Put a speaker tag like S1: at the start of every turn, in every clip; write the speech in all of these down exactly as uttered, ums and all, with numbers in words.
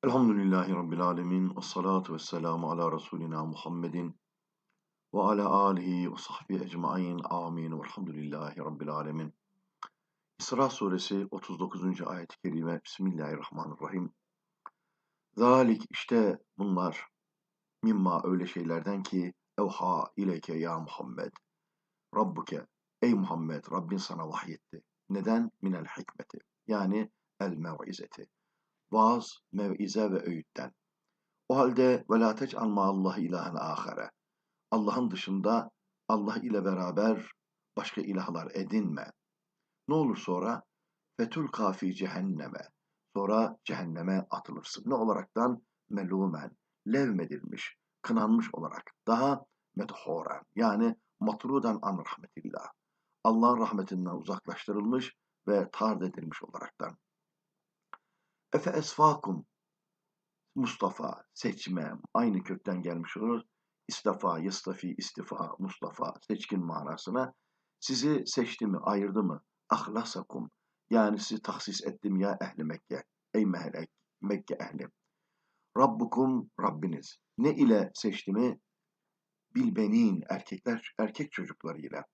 S1: Elhamdülillahi Rabbil alemin. Ve salatu ve selamu ala Resulina Muhammedin ve ala alihi ve sahbihi ecmain. Amin. Velhamdülillahi Rabbil alemin. İsra suresi otuz dokuzuncu ayet-i kerime. Bismillahirrahmanirrahim. Zalik işte bunlar mimma öyle şeylerden ki evha ileyke ya Muhammed. Rabbuke ey Muhammed Rabbin sana vahyetti. Neden? Minel hikmeti. Yani el mev'izeti. Vaaz, mev'ize ve öğütten. O halde ve la tec'al ma'allahi ilahen ahare. Allah'ın dışında Allah ile beraber başka ilahlar edinme. Ne olur sonra? Fetulka fi cehenneme. Sonra cehenneme atılırsın. Ne olaraktan? Melûmen, levmedilmiş, kınanmış olarak. Daha medhoren, yani matrudan an rahmetillah. Allah'ın rahmetinden uzaklaştırılmış ve tard edilmiş olaraktan. Efe esfakum. Mustafa, seçme, aynı kökten gelmiş olur. İstafa, yastafi, istifa, Mustafa, seçkin manasına. Sizi seçti mi, ayırdı mı? Ahlasakum, yani sizi tahsis ettim ya ehli Mekke. Ey mehlek, Mekke ehli. Rabbukum, Rabbiniz. Ne ile seçti mi? Bilbenin, erkekler, erkek çocuklarıyla.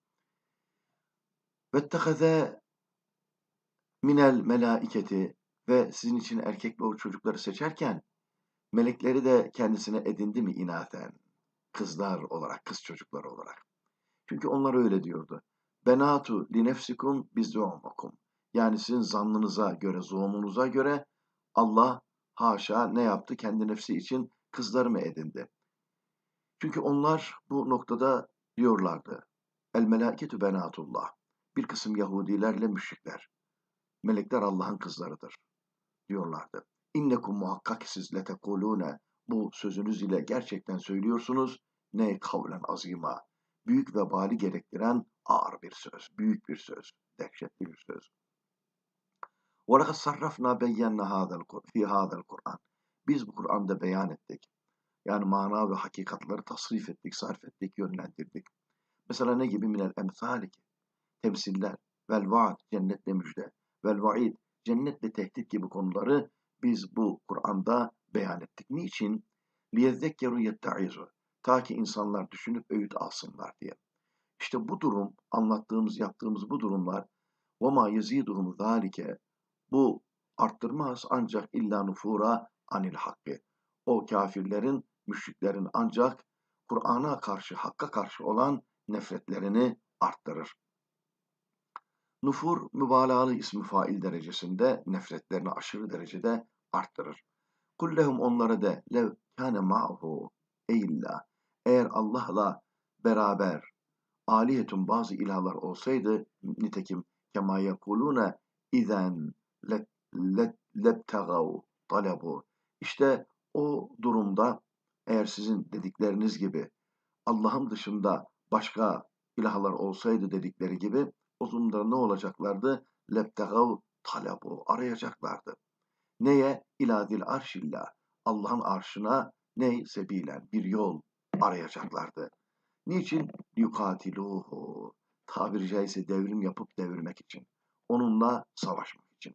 S1: Vettehaze minel melaiketi, ve sizin için erkek ve o çocukları seçerken melekleri de kendisine edindi mi inaten? Kızlar olarak, kız çocukları olarak. Çünkü onlar öyle diyordu. Benatu li nefsikum bizzu'umukum. Yani sizin zannınıza göre, zuumunuza göre Allah haşa ne yaptı? Kendi nefsi için kızları mı edindi? Çünkü onlar bu noktada diyorlardı. El melâketü benatullah. Bir kısım Yahudilerle müşrikler. Melekler Allah'ın kızlarıdır diyorlardı. İnnekum muhakkak siz letekulune, bu sözünüz ile gerçekten söylüyorsunuz. Ne kavlen azima. Büyük vebali gerektiren ağır bir söz. Büyük bir söz. Dehşetli bir söz. وَلَقَدْ صَرَّفْنَا بَيَّنَّ هَذَا فِي هَذَا الْقُرْآنِ. Biz bu Kur'an'da beyan ettik. Yani mana ve hakikatları tasrif ettik, sarf ettik, yönlendirdik. Mesela ne gibi? Minel emsalik. Temsiller. Vel vaad, cennetle müjde. Vel vaid, cennetle tehdit gibi konuları biz bu Kur'an'da beyan ettik. Niçin? لِيَذَّكَّرُوا يَتَّعِزُوا. Ta ki insanlar düşünüp öğüt alsınlar diye. İşte bu durum, anlattığımız, yaptığımız bu durumlar وَمَا يَزِيدُهُمْ ذَٰلِكَ, bu arttırmaz ancak illa nufura anil hakkı. O kafirlerin, müşriklerin ancak Kur'an'a karşı, Hakk'a karşı olan nefretlerini arttırır. Nufur, mübalağalı ismi fail derecesinde nefretlerini aşırı derecede arttırır. Kullehum, onlara de, lev kâne ma'hu eylâ, eğer Allah'la beraber aliyetun bazı ilahlar olsaydı, nitekim kema yekulune izen lebtegav talebu. İşte o durumda eğer sizin dedikleriniz gibi Allah'ın dışında başka ilahlar olsaydı dedikleri gibi, o durumda ne olacaklardı? Lebtegav talebu, arayacaklardı. Neye? İladil arşillah, Allah'ın arşına ney? Sebilen, bir yol arayacaklardı. Niçin? Yukatiluhu, tabiri caizse devrim yapıp devirmek için. Onunla savaşmak için.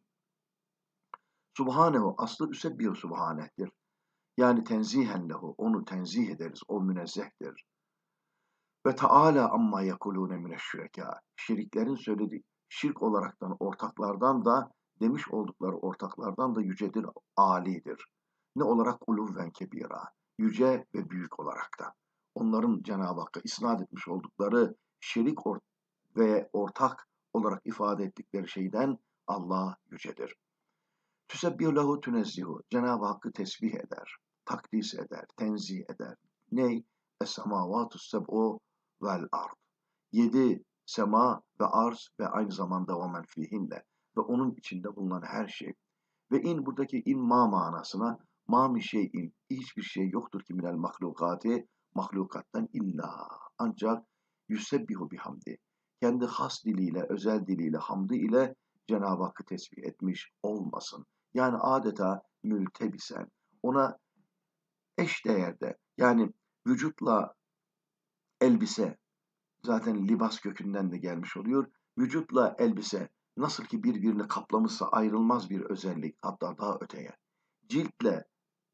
S1: Subhanehu, aslı üsebbih subhanehtir. Yani tenzihen lehu, onu tenzih ederiz, o münezzehtir. Ve Teala amma yekulune mineşşüreka, şiriklerin söylediği, şirk olaraktan ortaklardan da, demiş oldukları ortaklardan da yücedir, âlidir. Ne olarak? Uluvven kebira, yüce ve büyük olarak da. Onların Cenab-ı Hakk'a isnat etmiş oldukları şerik or ve ortak olarak ifade ettikleri şeyden Allah yücedir. Tüsebbihu lehu tünezzihu, Cenab-ı Hakk'ı tesbih eder, takdis eder, tenzih eder. Ney? Es-semavatu seb'u vel ard. Yedi sema ve arz ve aynı zamanda ve men fihinne, ve onun içinde bulunan her şey. Ve in, buradaki in ma manasına, ma mi şeyin, hiçbir şey yoktur ki minel mahlukati, mahlukattan illa ancak yüsebbihu bihamdi, kendi has diliyle, özel diliyle, hamdı ile Cenab-ı Hakk'ı tesbih etmiş olmasın. Yani adeta mültebisen, ona eş değerde, yani vücutla elbise, zaten libas kökünden de gelmiş oluyor. Vücutla elbise nasıl ki birbirini kaplamışsa ayrılmaz bir özellik, hatta daha öteye. Ciltle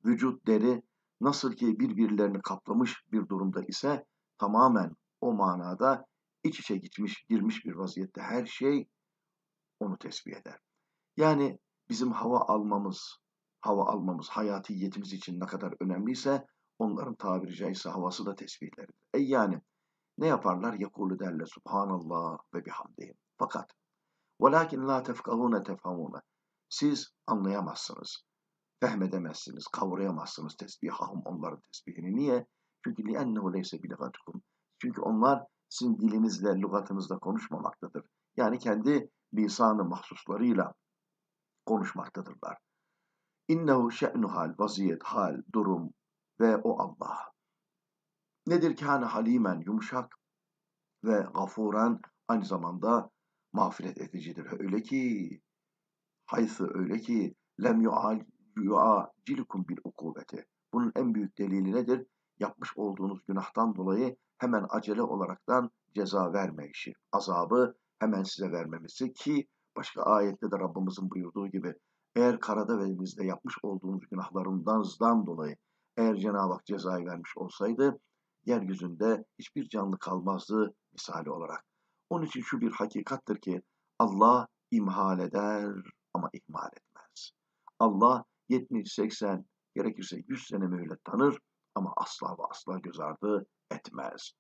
S1: vücut, deri nasıl ki birbirlerini kaplamış bir durumda ise tamamen o manada iç içe gitmiş, girmiş bir vaziyette her şey onu tesbih eder. Yani bizim hava almamız, hava almamız hayatiyetimiz için ne kadar önemliyse onların tabiri caizse havası da tesbihleridir. E yani ne yaparlar? Yekulu derler Subhanallah ve bihamdihi. Fakat velakin la tefkahune tefhamune. Siz anlayamazsınız, fehmedemezsiniz, kavrayamazsınız tesbihahum onların tesbihini. Niye? Çünkü li'ennehu leyse biligatukum. Çünkü onlar sizin dilinizle, lügatınızla konuşmamaktadır. Yani kendi lisanı mahsuslarıyla konuşmaktadırlar. İnnehu şe'nu hal, vaziyet, hal, durum ve o Allah. Nedir? Kâne halimen, yumuşak ve gafuran, aynı zamanda mağfiret edicidir. Öyle ki, haysı öyle ki, lem yu'acilikum bil ukubeti. Bunun en büyük delili nedir? Yapmış olduğunuz günahtan dolayı hemen acele olaraktan ceza vermeyişi, azabı hemen size vermemesi ki başka ayette de Rabbimizin buyurduğu gibi eğer karada ve denizde yapmış olduğunuz günahlarınızdan dolayı eğer Cenab-ı Hak cezayı vermiş olsaydı yeryüzünde hiçbir canlı kalmazdı misali olarak. Onun için şu bir hakikattır ki Allah imhal eder ama ihmal etmez. Allah yetmiş, seksen, gerekirse yüz sene mühlet tanır ama asla ve asla göz ardı etmez.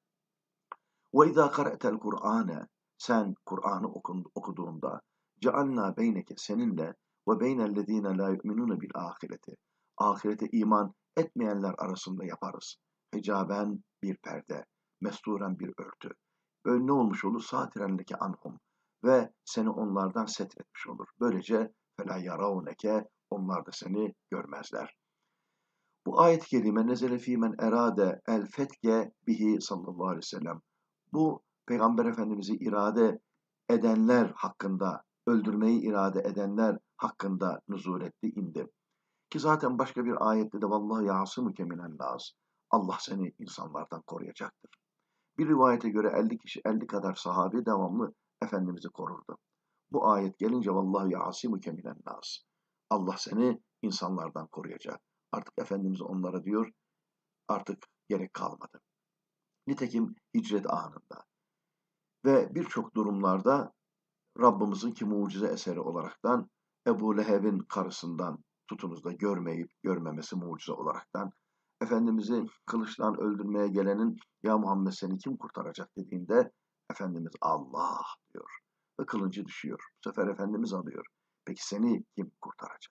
S1: وَاِذَا قَرَأْتَ الْقُرْآنَ Sen Kur'an'ı okuduğunda cealna beyneke seninle ve beynellezine la yu'minune bil ahireti. Ahirete iman etmeyenler arasında yaparız. Hicaben bir perde, mesturen bir örtü. Böyle ne olmuş olur? Satirenleke anhum. Ve seni onlardan setretmiş olur. Böylece fela yaravneke onlar da seni görmezler. Bu ayet-i kerime nezele fî men erade el fetke bihi sallallahu aleyhi ve sellem. Bu Peygamber Efendimiz'i irade edenler hakkında, öldürmeyi irade edenler hakkında nuzul etti, indi. Ki zaten başka bir ayette de vallahi yasumuke minen nas. Allah seni insanlardan koruyacaktır. Bir rivayete göre elli kişi, elli kadar sahabi devamlı Efendimiz'i korurdu. Bu ayet gelince vallahi yasimuke minen nas. Allah seni insanlardan koruyacak. Artık Efendimiz onlara diyor, artık gerek kalmadı. Nitekim hicret anında ve birçok durumlarda Rabbimizin ki mucize eseri olaraktan Ebu Leheb'in karısından tutunuz da görmeyip görmemesi mucize olaraktan Efendimiz'i kılıçtan öldürmeye gelenin ya Muhammed seni kim kurtaracak dediğinde Efendimiz Allah diyor ve kılıncı düşüyor. Bu sefer Efendimiz alıyor. Peki seni kim kurtaracak?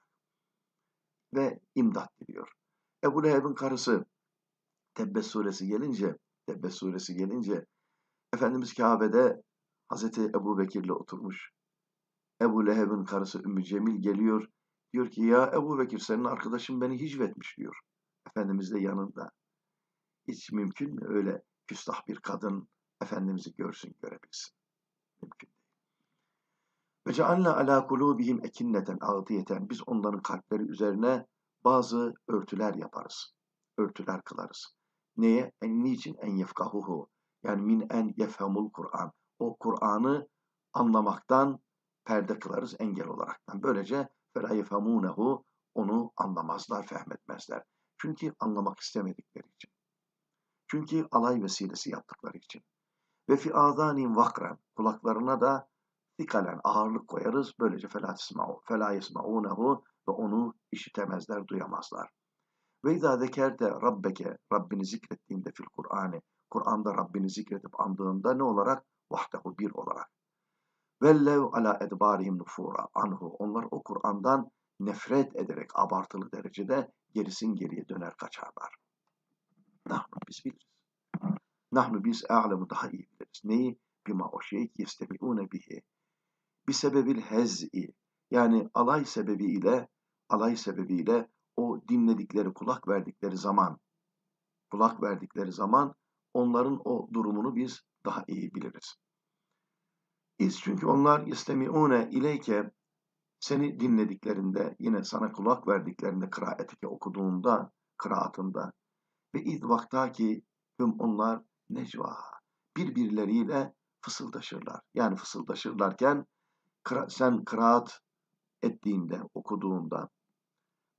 S1: Ve imdat diyor. Ebu Leheb'in karısı Tebbet suresi gelince Tebbet suresi gelince Efendimiz Kabe'de Hazreti Ebu Bekir'le oturmuş. Ebu Leheb'in karısı Ümmü Cemil geliyor. Diyor ki ya Ebu Bekir senin arkadaşın beni hicvetmiş diyor. Efendimiz de yanında. Hiç mümkün mü öyle küstah bir kadın Efendimiz'i görsün görebilsin? Mümkün değil. Ve cealna ala kulubihim ekinneten ağdiyeten. Biz onların kalpleri üzerine bazı örtüler yaparız. Örtüler kılarız. Neye? En niçin? En yefkahuhu. Yani min en yefhamul Kur'an. O Kur'an'ı anlamaktan perde kılarız engel olaraktan. Böylece فَلَا يَفَهَمُونَهُ onu anlamazlar, fehmetmezler. Çünkü anlamak istemedikleri için. Çünkü alay vesilesi yaptıkları için. Ve fi azanim vakran kulaklarına da sikalen ağırlık koyarız. Böylece فَلَا يَسْمَعُونَهُ ve onu işitemezler, duyamazlar. Ve izâ zekerte rabbeke Rabbini zikrettiğinde fil Kur'an'ı Kur'an'da Rabbini zikredip andığında ne olarak? Vahdehu bir olarak. Vellev ala edbarihim nufura anhu. Onlar o Kur'an'dan nefret ederek abartılı derecede gerisin geriye döner kaçarlar. Nahnu biz biliriz. Nahnu biz a'lemu daha iyi biliriz. Neyi? Bima o şey ki yestemi'une bihi. Bir sebebil hez'i. Yani alay sebebiyle alay sebebiyle o dinledikleri, kulak verdikleri zaman kulak verdikleri zaman onların o durumunu biz daha iyi biliriz. İz çünkü onlar yestemi'une ileyke seni dinlediklerinde, yine sana kulak verdiklerinde kıraatike okuduğunda, kıraatında ve iz vaktaki hüm onlar necva birbirleriyle fısıldaşırlar. Yani fısıldaşırlarken sen kıraat ettiğinde, okuduğunda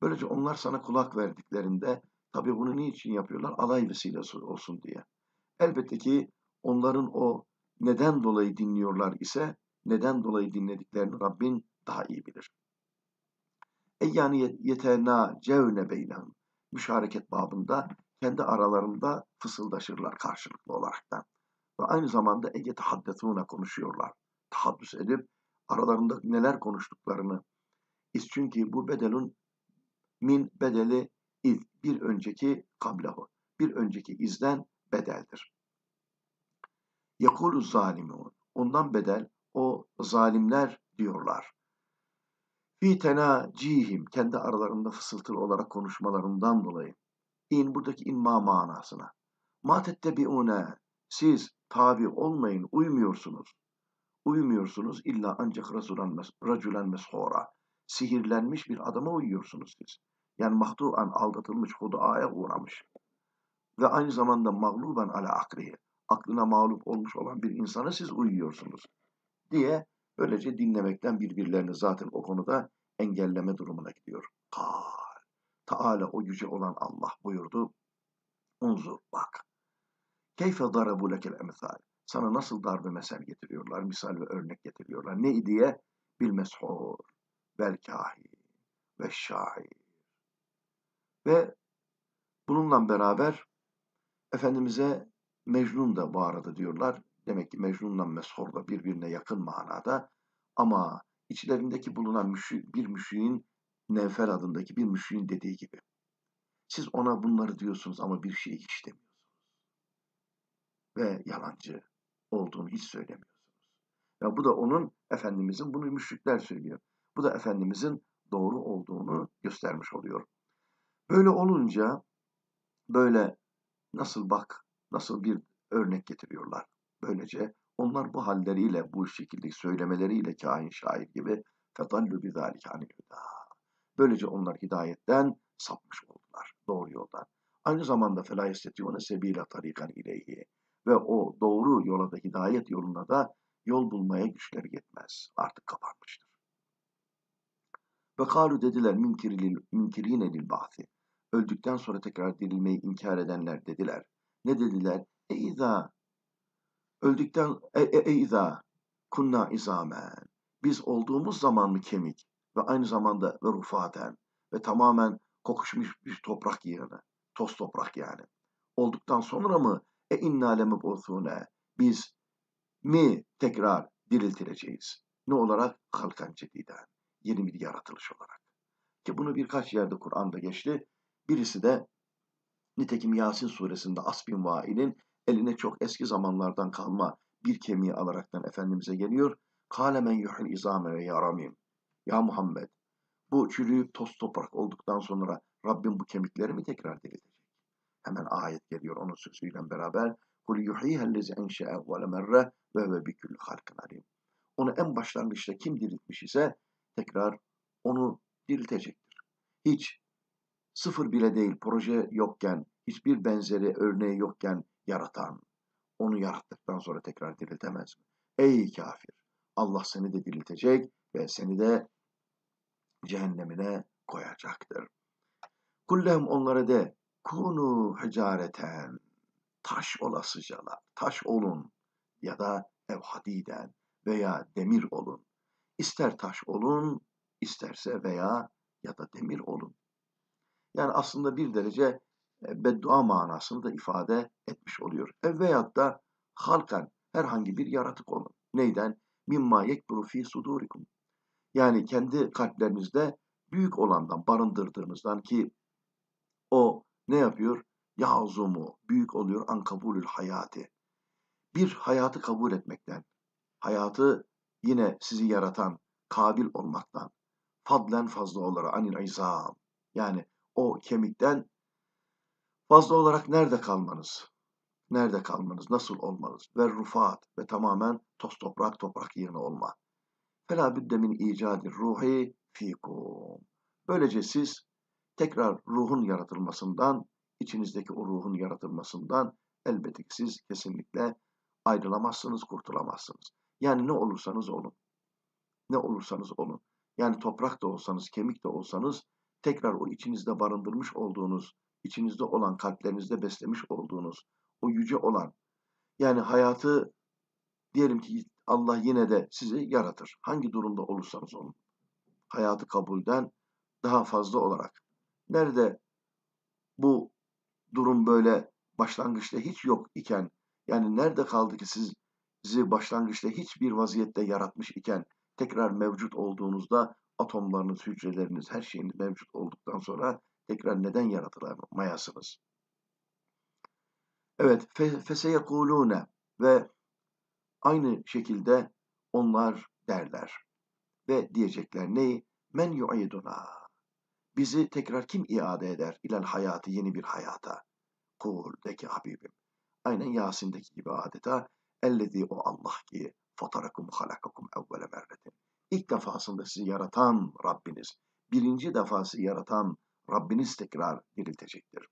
S1: Böylece onlar sana kulak verdiklerinde, tabii bunu niçin yapıyorlar? Alay vesilesi olsun diye. Elbette ki onların o neden dolayı dinliyorlar ise, neden dolayı dinlediklerini Rabbin daha iyi bilir. E yani yetenâcevne beynehum. Müşareket babında kendi aralarında fısıldaşırlar karşılıklı olaraktan. Ve aynı zamanda ege tahaddetûne konuşuyorlar. Tahaddüs edip aralarında neler konuştuklarını. İz çünkü bu bedelun min bedeli iz. Bir önceki kablahu. Bir önceki izden bedeldir. Yekulu zalimun. Ondan bedel o zalimler diyorlar. Fi tenacihim. Kendi aralarında fısıltılı olarak konuşmalarından dolayı. İn buradaki inma manasına. Ma tettebiune. Siz tabi olmayın, uymuyorsunuz. Uymuyorsunuz illa ancak rasulan mes raculen meshura. Sihirlenmiş bir adama uyuyorsunuz siz. Yani mahduan aldatılmış, hudaaya uğramış. Ve aynı zamanda mağluben ala aklihi. Aklına mağlup olmuş olan bir insana siz uyuyorsunuz. Diye böylece dinlemekten birbirlerini zaten o konuda engelleme durumuna gidiyor. Kal. Teala o yüce olan Allah buyurdu. Unzur bak. Keyfe darabu lekel emsal. Sana nasıl darbe mesel getiriyorlar, misal ve örnek getiriyorlar. Ne diye? Bil meshur, vel kahin, ve şair. Ve bununla beraber Efendimiz'e Mecnun da bu arada diyorlar. Demek ki Mecnun'la meshur da birbirine yakın manada. Ama içlerindeki bulunan müşri, bir müşriğin, Nevfel adındaki bir müşriğin dediği gibi. Siz ona bunları diyorsunuz ama bir şey hiç demiyorsunuz. Ve yalancı olduğunu hiç söylemiyorsunuz. Ya bu da onun, Efendimizin, bunu müşrikler söylüyor. Bu da Efendimizin doğru olduğunu göstermiş oluyor. Böyle olunca, böyle nasıl bak, nasıl bir örnek getiriyorlar. Böylece onlar bu halleriyle, bu şekilde söylemeleriyle kahin şair gibi فَضَلُّ بِذَٰلِكَ عَنِ الْهُدَى. Böylece onlar hidayetten sapmış oldular, doğru yoldan. Aynı zamanda فَلَا يَسْتَتِعُونَ سَب۪يلَ طَر۪يقًا اِلَيْهِ. Ve o doğru yola da, hidayet yoluna da yol bulmaya güçleri yetmez. Artık kapanmıştır. Ve kâlu dediler münkirîne lil ba'thi. Öldükten sonra tekrar dirilmeyi inkar edenler dediler. Ne dediler? E izâ öldükten e, e, e izâ kunna izâmen. Biz olduğumuz zaman mı kemik ve aynı zamanda ve rufaten ve tamamen kokuşmuş bir toprak yığını. Toz toprak yani. Olduktan sonra mı e innâ lemeb'ûthûne. Biz mi tekrar diriltileceğiz? Ne olarak? Halkan cedîden. Yeni bir yaratılış olarak. Ki bunu birkaç yerde Kur'an'da geçti. Birisi de nitekim Yasin suresinde As bin Vail'in eline çok eski zamanlardan kalma bir kemiği alaraktan Efendimiz'e geliyor. Kâle men yuhil izâme ve yaramim. Ya Muhammed, bu çürüyüp toz toprak olduktan sonra Rabbim bu kemikleri mi tekrar diriltecek? Hemen ayet geliyor onun sözüyle beraber. Kul yuhîhellezi enşe'e ve merre ve ve bikülli halkın alim. Onu en başlangıçta kim diriltmiş ise tekrar onu diriltecektir. Hiç sıfır bile değil, proje yokken, hiçbir benzeri örneği yokken yaratan, onu yarattıktan sonra tekrar diriltemez mi? Ey kafir! Allah seni de diriltecek ve seni de cehennemine koyacaktır. Kullehum onlara de, kunu hicareten, taş olasıcalar, taş olun ya da ev hadiden veya demir olun. İster taş olun, isterse veya ya da demir olun. Yani aslında bir derece e, beddua manasını da ifade etmiş oluyor. E, veyahut da halkan herhangi bir yaratık olun. Neyden? Mimma yekburu fi sudurikum. Yani kendi kalplerinizde büyük olandan, barındırdığınızdan ki o ne yapıyor? Ya'zumu, büyük oluyor an kabulül hayati. Bir hayatı kabul etmekten, hayatı yine sizi yaratan, kabil olmaktan, fadlen fazla olarak anil izam. Yani o kemikten fazla olarak nerede kalmanız? Nerede kalmanız? Nasıl olmanız? Ve rufat ve tamamen toz toprak toprak yerine olma. Fela büdde min icadir ruhi fikum. Böylece siz tekrar ruhun yaratılmasından, içinizdeki o ruhun yaratılmasından elbette ki siz kesinlikle ayrılamazsınız, kurtulamazsınız. Yani ne olursanız olun. Ne olursanız olun. Yani toprak da olsanız, kemik de olsanız tekrar o içinizde barındırmış olduğunuz, içinizde olan, kalplerinizde beslemiş olduğunuz o yüce olan, yani hayatı diyelim ki Allah yine de sizi yaratır. Hangi durumda olursanız olun. Hayatı kabulden daha fazla olarak. Nerede bu durum böyle başlangıçta hiç yok iken, yani nerede kaldı ki siz sizi başlangıçta hiçbir vaziyette yaratmış iken tekrar mevcut olduğunuzda atomlarınız, hücreleriniz, her şeyiniz mevcut olduktan sonra tekrar neden yaratılamayasınız? Evet, fe, feseyekulune ve aynı şekilde onlar derler ve diyecekler neyi? Men yu'iduna. Bizi tekrar kim iade eder ilal hayatı, yeni bir hayata? Kul de ki Habibim. Aynen Yasin'deki gibi adeta. Ellezî, o Allah ki fatarakum halakakum evvele merretin. İlk defasında sizi yaratan Rabbiniz, birinci defası yaratan Rabbiniz tekrar diriltecektir.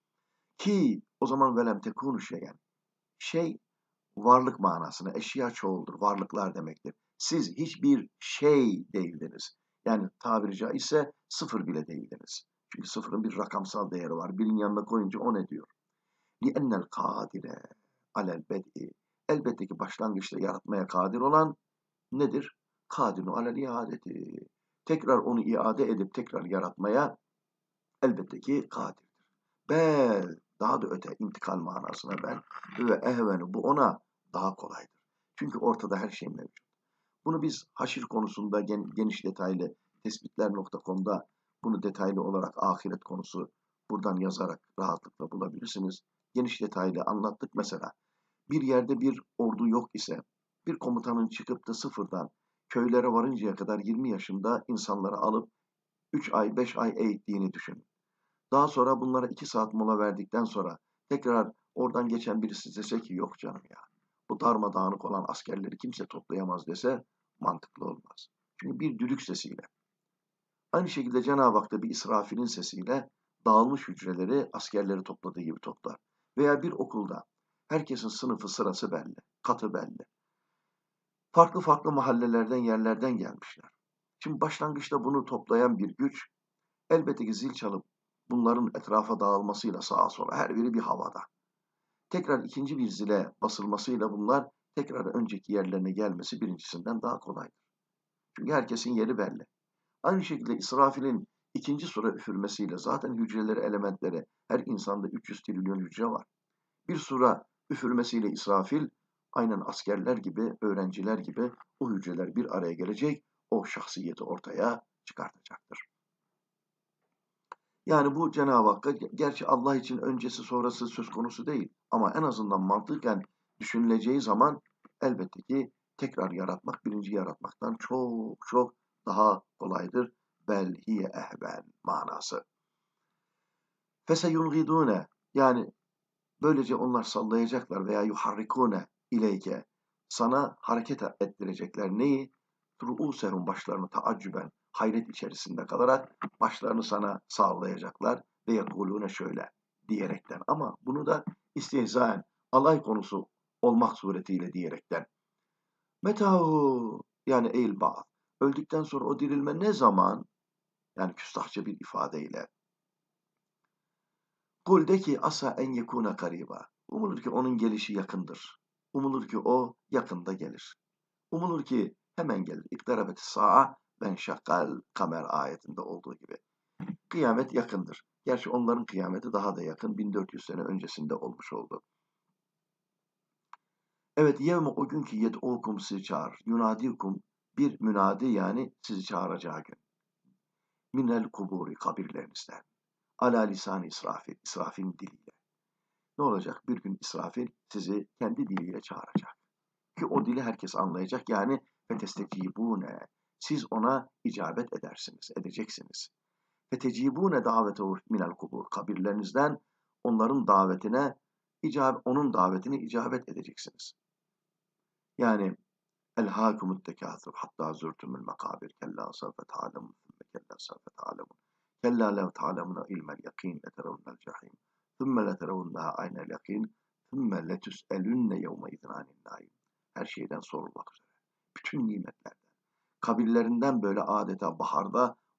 S1: Ki o zaman velem tekûnü şeyen. Şey varlık manasına, eşya çoğuldur, varlıklar demektir. Siz hiçbir şey değildiniz. Yani tabiri caizse sıfır bile değildiniz. Çünkü sıfırın bir rakamsal değeri var. Birin yanına koyunca o ne diyor? لِأَنَّ الْقَادِرَ عَلَى الْبَدْءِ. Elbette ki başlangıçta yaratmaya kadir olan nedir? Kadirun alel iadeti. Tekrar onu iade edip tekrar yaratmaya elbette ki kadirdir. Bel, daha da öte, intikal manasına ben ve ehvenu, bu ona daha kolaydır. Çünkü ortada her şey mevcut. Bunu biz haşir konusunda geniş detaylı tespitler nokta com'da bunu detaylı olarak ahiret konusu buradan yazarak rahatlıkla bulabilirsiniz. Geniş detaylı anlattık. Mesela bir yerde bir ordu yok ise bir komutanın çıkıp da sıfırdan köylere varıncaya kadar yirmi yaşında insanları alıp üç ay beş ay eğittiğini düşünün. Daha sonra bunlara iki saat mola verdikten sonra tekrar oradan geçen birisi dese ki yok canım ya, bu darmadağınık olan askerleri kimse toplayamaz dese mantıklı olmaz. Çünkü bir düdük sesiyle. Aynı şekilde Cenab-ı Hak da bir İsrafil'in sesiyle dağılmış hücreleri askerleri topladığı gibi toplar. Veya bir okulda herkesin sınıfı sırası belli, katı belli. Farklı farklı mahallelerden, yerlerden gelmişler. Şimdi başlangıçta bunu toplayan bir güç elbette ki zil çalıp bunların etrafa dağılmasıyla sağa sola her biri bir havada. Tekrar ikinci bir zile basılmasıyla bunlar tekrar önceki yerlerine gelmesi birincisinden daha kolaydır. Çünkü herkesin yeri belli. Aynı şekilde İsrafil'in ikinci sura üfürmesiyle zaten hücreleri, elementleri, her insanda üç yüz trilyon hücre var. Bir sura üfürmesiyle İsrafil aynen askerler gibi, öğrenciler gibi o hücreler bir araya gelecek, o şahsiyeti ortaya çıkartacaktır. Yani bu Cenab-ı Hakk'a, gerçi Allah için öncesi sonrası söz konusu değil ama en azından mantıken düşünüleceği zaman elbette ki tekrar yaratmak, birinci yaratmaktan çok çok daha kolaydır. Bel hiye ehben manası. Feseyulgidune, yani böylece onlar sallayacaklar veya yuharrikune ileyke, sana hareket ettirecekler. Neyi? Ru'usehum, başlarını taaccüben, hayret içerisinde kalarak başlarını sana sağlayacaklar ve yekulune şöyle diyerekten, ama bunu da istihzaen, alay konusu olmak suretiyle diyerekten. Metahu, yani eil ba'd. Öldükten sonra o dirilme ne zaman? Yani küstahça bir ifadeyle. Kul de ki asa en yekuna kariba. Umulur ki onun gelişi yakındır. Umulur ki o yakında gelir. Umulur ki hemen gelir. İktarabeti sa'a ben şakkal kamer ayetinde olduğu gibi. Kıyamet yakındır. Gerçi onların kıyameti daha da yakın. bin dört yüz sene öncesinde olmuş oldu. Evet, yevme, o gün ki yed'ukum, sizi çağırır. Yunadikum, bir münadi, yani sizi çağıracağı gün. Minel kuburi, kabirlerinizden. Ala lisan-ı İsrafil, İsrafil'in diliyle. Ne olacak? Bir gün İsrafil sizi kendi diliyle çağıracak. Ki o dili herkes anlayacak. Yani fetestecibune. Siz ona icabet edersiniz, edeceksiniz. Fetecibune davetehu minel kubur. Kabirlerinizden onların davetine, icab onun davetine icabet edeceksiniz. Yani elhâkumut tekâthur hattâ zurtumul makabir kellâ sevfe ta'lemun thumme kellâ sevfe ta'lemun kellâ lev ta'lemuna ilmel yakîn leterevnel cahîm thumme leterevnâ aynel yakîn thumme letüs'elünne yevme idin anin nâim. Her şeyden sorulmak üzere. Bütün nimetlerden. Kabirlerinden böyle adeta baharda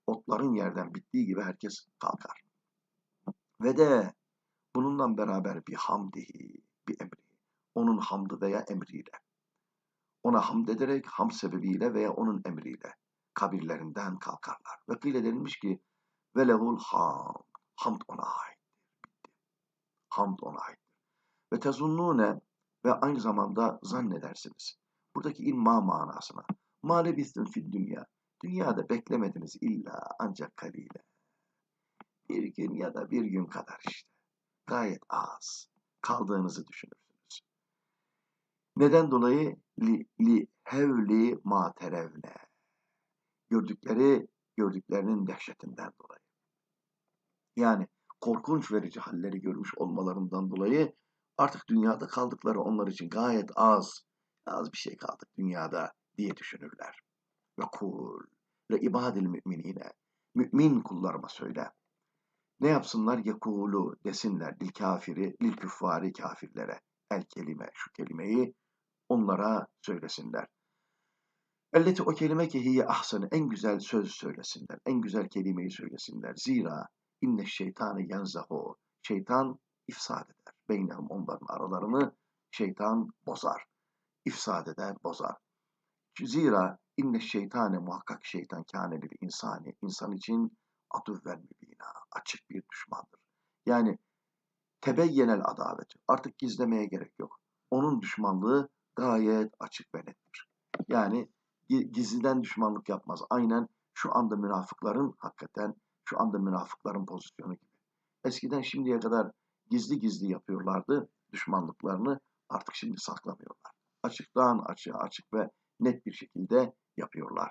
S1: otların yerden bittiği gibi herkes kalkar. Ve de bununla beraber bir hamdihi, bir emri. Onun hamdı veya emriyle. Ona hamd ederek, hamd sebebiyle veya onun emriyle kabirlerinden kalkarlar. Ve kıyle denilmiş ki ve lehul hamd. Hamd ona ait. Hamd ona ait. Ve tezunnune ve aynı zamanda zannedersiniz. Buradaki inma manasına. Ma lebistun fid dünya. Dünyada beklemediniz illa ancak kalile. Bir gün ya da bir gün kadar işte. Gayet az. Kaldığınızı düşünürsünüz. Neden dolayı? Li, li hevli ma terevne. Gördükleri, gördüklerinin dehşetinden dolayı. Yani korkunç verici halleri görmüş olmalarından dolayı artık dünyada kaldıkları onlar için gayet az, az bir şey kaldık dünyada diye düşünürler. Ve kul ve ibadil müminine, mümin kullarıma söyle. Ne yapsınlar? Yekulu desinler lil kafiri, lil küffari kafirlere. El kelime, şu kelimeyi onlara söylesinler. Elleti o kelime ki hiye ahsanı, en güzel söz söylesinler, en güzel kelimeyi söylesinler. Zira inne şeytanı yenzahu, şeytan ifsad eder. Beynehum, onların aralarını şeytan bozar. İfsad eder, bozar. Zira inne şeytane, muhakkak şeytan kâne bir insani, insan için aduvven mübina, açık bir düşmandır. Yani tebeyyenel adavet, artık gizlemeye gerek yok. Onun düşmanlığı gayet açık ve nettir. Yani gizliden düşmanlık yapmaz. Aynen şu anda münafıkların, hakikaten şu anda münafıkların pozisyonu gibi. Eskiden şimdiye kadar gizli gizli yapıyorlardı düşmanlıklarını, artık şimdi saklamıyorlar. Açıktan açığa, açık ve net bir şekilde yapıyorlar.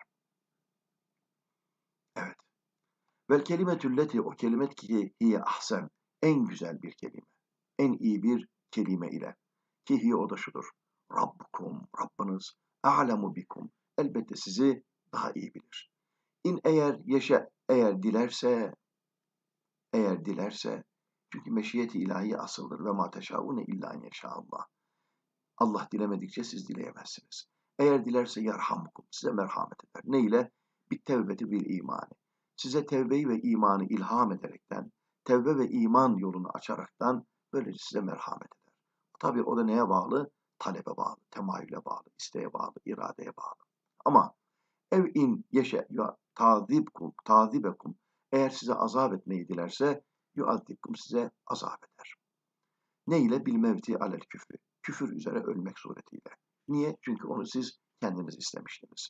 S1: Evet. Vel kelimetülleti, o kelimet ki hiye ahsen, en güzel bir kelime. En iyi bir kelime ile. Ki hiye, o da şudur. Rabbukum, Rabbiniz, a'lemu bikum, elbette sizi daha iyi bilir. İn eğer yaşa, eğer dilerse, eğer dilerse, çünkü meşiyeti ilahi asıldır ve ma teşaune illa en yeşâallah. Allah dilemedikçe siz dileyemezsiniz. Eğer dilerse yerhamkum, size merhamet eder. Ne ile? Bir tevbeti bil imani. Size tevbeyi ve imanı ilham ederekten, tevbe ve iman yolunu açaraktan böylece size merhamet eder. Tabii o da neye bağlı? Talebe bağlı, temayüle bağlı, isteğe bağlı, iradeye bağlı. Ama ev in yeşe tazibkum, tazibekum, eğer size azap etmeyi dilerse yuazibkum, size azap eder. Ne ile? Bil mevti alel küfrü. Küfür üzere ölmek suretiyle. Niye? Çünkü onu siz kendiniz istemiştiniz.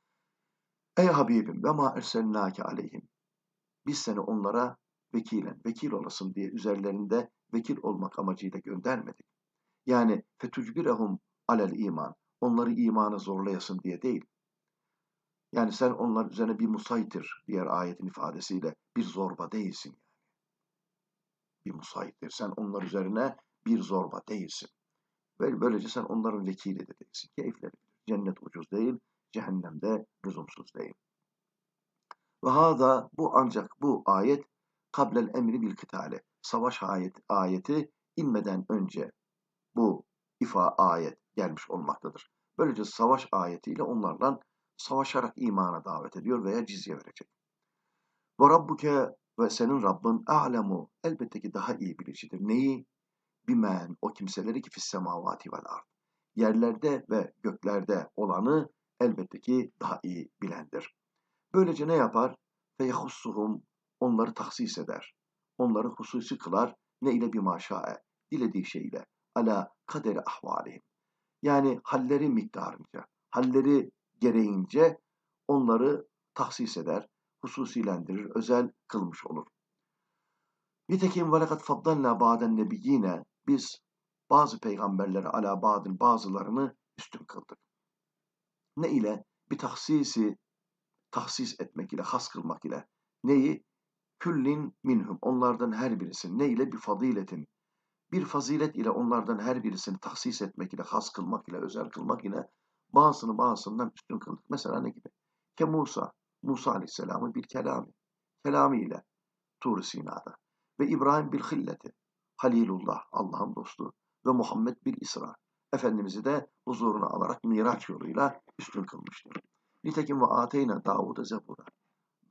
S1: Ey Habibim ve ma ersennâke aleyhim. Biz seni onlara vekilen, vekil olasın diye üzerlerinde vekil olmak amacıyla göndermedik. Yani fetucbirehum alel iman. Onları imana zorlayasın diye değil. Yani sen onlar üzerine bir musaytir, diğer ayetin ifadesiyle bir zorba değilsin. Yani. Bir musaytir. Sen onlar üzerine bir zorba değilsin. Ve böylece sen onların vekili de değilsin. Keyifleri bilir. Cennet ucuz değil, cehennemde lüzumsuz değil. Ve hâzâ, bu ancak bu ayet kablel emri bil kıtale. Savaş ayet, ayeti inmeden önce bu ifa ayet gelmiş olmaktadır. Böylece savaş ayetiyle onlardan savaşarak imana davet ediyor veya cizye verecek. Ve rabbuke, ve senin Rabbin a'lemu, elbette ki daha iyi bilicidir. Neyi? Bimen, o kimseleri ki fis semavati vel ard. Yerlerde ve göklerde olanı elbette ki daha iyi bilendir. Böylece ne yapar? Feyhussuhum, onları tahsis eder. Onları hususi kılar. Ne ile bir maşae, dilediği şeyle. Ala kaderi ahvalihim. Yani halleri miktarınca, halleri gereğince onları tahsis eder, hususilendirir, özel kılmış olur. Nitekim velakat faddalna ba'den nebiyyine, biz bazı peygamberleri ala ba'din, bazılarını üstün kıldık. Ne ile? Bir tahsisi, tahsis etmek ile, has kılmak ile. Neyi? Küllin minhum, onlardan her birisini. Ne ile? Bir fadiletin. Bir fazilet ile onlardan her birisini tahsis etmek ile, has kılmak ile, özel kılmak ile bazısını bazısından üstün kıldık. Mesela ne gibi? Ke Musa, Musa Aleyhisselam'ın bir kelami, kelami ile Tur-i Sina'da. Ve İbrahim bil hilleti, Halilullah, Allah'ın dostu. Ve Muhammed bil İsra, Efendimiz'i de huzuruna alarak Miraç yoluyla üstün kılmıştır. Nitekim ve ateyna Davud'a zebura.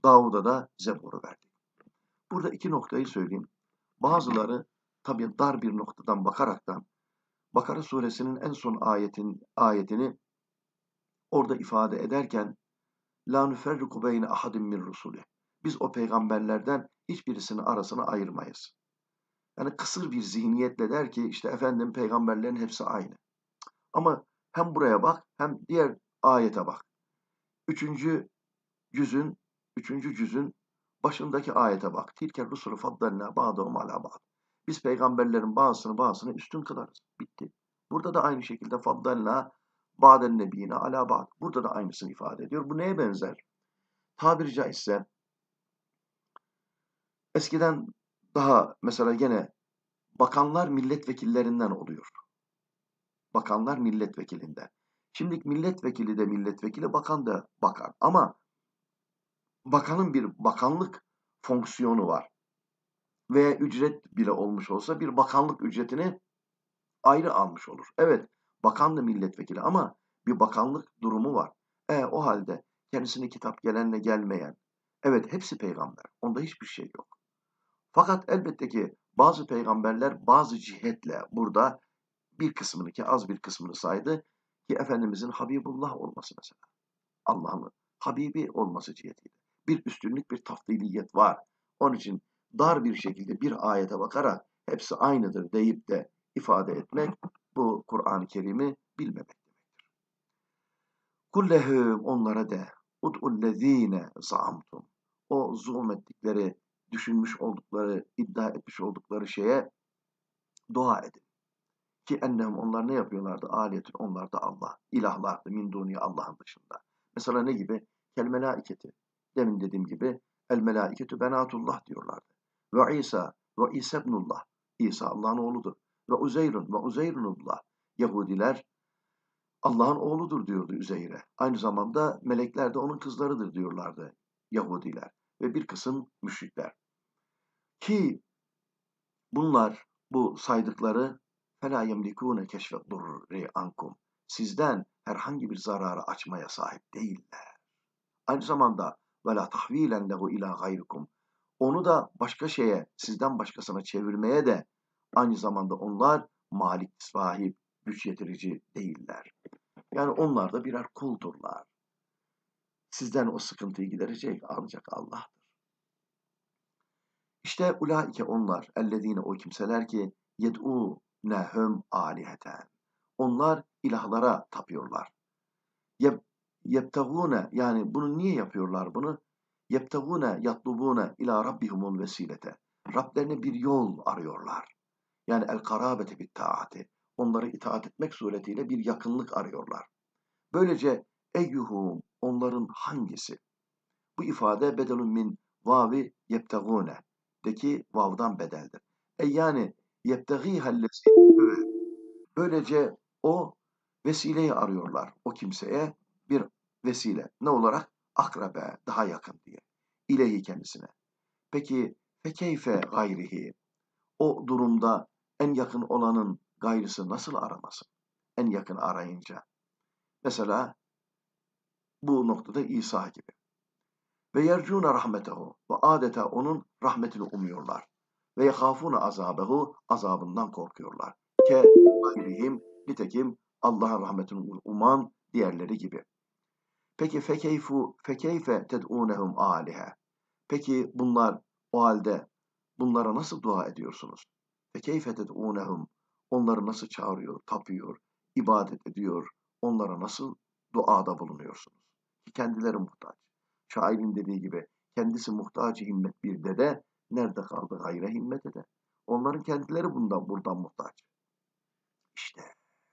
S1: Davud'a da Zebur'u verdik. Burada iki noktayı söyleyeyim. Bazıları tabii dar bir noktadan bakaraktan Bakara suresinin en son ayetin ayetini orada ifade ederken la nuferriku beyne ahadin min rusuli. Biz o peygamberlerden hiçbirisinin arasını ayırmayız. Yani kısır bir zihniyetle der ki işte efendim peygamberlerin hepsi aynı. Ama hem buraya bak hem diğer ayete bak. Üçüncü cüzün, üçüncü cüzün başındaki ayete bak. Tilke rusulu faddalna ba'dahum ala ba'd. Biz peygamberlerin bazısını bazısını üstün kılarız. Bitti. Burada da aynı şekilde faddalna ba'den nebiyine ala ba'd. Burada da aynısını ifade ediyor. Bu neye benzer? Tabiri caizse eskiden daha mesela gene bakanlar milletvekillerinden oluyor. Bakanlar milletvekilinden. Şimdiki milletvekili de milletvekili, bakan da bakan. Ama bakanın bir bakanlık fonksiyonu var. Veya ücret bile olmuş olsa bir bakanlık ücretini ayrı almış olur. Evet, bakan da milletvekili ama bir bakanlık durumu var. E, o halde kendisine kitap gelenle gelmeyen, evet hepsi peygamber. Onda hiçbir şey yok. Fakat elbette ki bazı peygamberler bazı cihetle burada bir kısmını ki az bir kısmını saydı ki Efendimizin Habibullah olması mesela. Allah'ın Habibi olması cihetiyle. Bir üstünlük, bir tafdiliyet var. Onun için dar bir şekilde bir ayete bakarak hepsi aynıdır deyip de ifade etmek bu Kur'an-ı Kerim'i bilmemek demektir. Kullehum onlara de ud'ullezine zaamtum. O zulüm ettikleri, düşünmüş oldukları, iddia etmiş oldukları şeye dua edin. Ki ennehum onlar ne yapıyorlardı? Aliyetün onlar da Allah. İlahlardı min duni Allah'ın dışında. Mesela ne gibi? Kel melaiketi. Demin dediğim gibi el melaiketu benatullah diyorlardı. Ve İsa ve İsa ibnullah. İsa Allah'ın oğludur. Ve Uzeyrun ve Uzeyrunullah. Yahudiler Allah'ın oğludur diyordu Üzeyr'e. Aynı zamanda melekler de onun kızlarıdır diyorlardı Yahudiler. Ve bir kısım müşrikler. Ki bunlar bu saydıkları فَلَا يَمْلِكُونَ كَشْفَ الضُّرِّ عَنْكُمْ Sizden herhangi bir zararı açmaya sahip değiller. Aynı zamanda وَلَا تَحْو۪يلًا لَهُ اِلٰى غَيْرِكُمْ Onu da başka şeye, sizden başkasına çevirmeye de aynı zamanda onlar malik, sahip, güç yetirici değiller. Yani onlar da birer kuldurlar. Sizden o sıkıntıyı giderecek ancak Allah'tır. İşte ulaike onlar, ellezine o kimseler ki yed'u nehum aliheten. Onlar ilahlara tapıyorlar. Yeb, yebtagune yani bunu niye yapıyorlar bunu? Yebtagune yatlubune ila rabbihumul vesilete. Rablerine bir yol arıyorlar. Yani el karabete bit taati. Onları itaat etmek suretiyle bir yakınlık arıyorlar. Böylece eyyuhum onların hangisi? Bu ifade bedelun min vavi yebtagune deki vav'dan bedeldir. E yani yebtagihellezi böylece o vesileyi arıyorlar. O kimseye bir vesile. Ne olarak? Akrabe, daha yakın diye. İlehi kendisine. Peki fekeyfe gayrihi? O durumda en yakın olanın gayrısı nasıl aramasın? En yakın arayınca. Mesela bu noktada İsa gibi. Ve yercûne rahmetehu ve adeta onun rahmetini umuyorlar. Ve yehâfûne azâbehu azabından korkuyorlar. Ke gayrihim nitekim Allah'ın rahmetini uman diğerleri gibi. Peki fekeyfu fekeyfe ted'ûnehum âlihe. Peki bunlar o halde bunlara nasıl dua ediyorsunuz? Fekeyfe ted'ûnehum onları nasıl çağırıyor, tapıyor, ibadet ediyor, onlara nasıl duada bulunuyorsunuz? Ki kendileri muhtaç. Şairin dediği gibi kendisi muhtaç himmet bir dede nerede kaldı gayre himmet ede. Onların kendileri bundan buradan muhtaç. İşte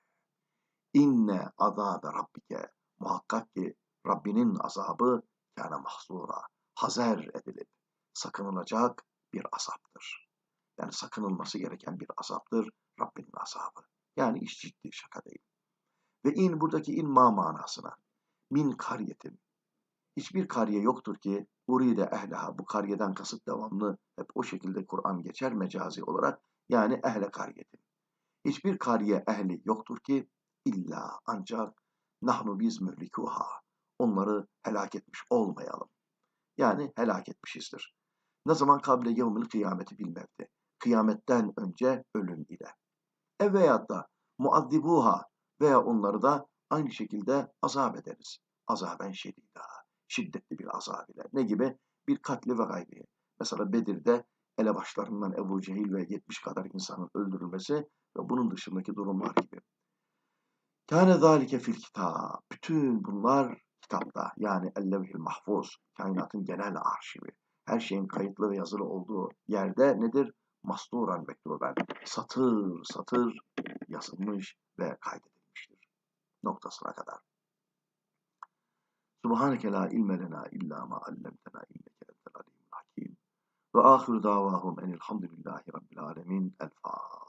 S1: inne azabe rabbike muhakkak ki Rabbinin azabı kâne mahzura hazer edilip sakınılacak bir azaptır. Yani sakınılması gereken bir azaptır Rabbinin azabı. Yani iş ciddi şaka değil. Ve in buradaki in ma manasına min kariyetin hiçbir kariye yoktur ki uride ehleha bu kariyeden kasıt devamlı hep o şekilde Kur'an geçer mecazi olarak yani ehle kariyetin. Hiçbir kariye ehli yoktur ki illa ancak nahnu biz mühlikuha onları helak etmiş olmayalım. Yani helak etmişizdir. Ne zaman kable yevmil kıyameti bilmevdi. Kıyametten önce ölüm ile. E veyahut da muazzibuha veya onları da aynı şekilde azap ederiz. Azaben şedida. Şiddetli bir azab ile. Ne gibi? Bir katli ve gayri. Mesela Bedir'de elebaşlarından Ebu Cehil ve yetmiş kadar insanın öldürülmesi ve bunun dışındaki durumlar gibi. Kâne zâlike fil kitâb. Bütün bunlar kitapta. Yani el-levh-i mahfuz. Kainatın genel arşivi. Her şeyin kayıtlı ve yazılı olduğu yerde nedir? Masturan mektuben. Satır satır yazılmış ve kaydedilmiştir. Noktasına kadar. Subhaneke la ilme lena illa ma allamtena inneke entel alimul hakim. Ve ahiru davahum enilhamdülillahi rabbil alemin. El Fatiha.